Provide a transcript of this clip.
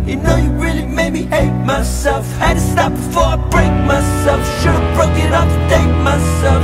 You know you really made me hate myself. Had to stop before I break myself. Should've broke it off to thank myself.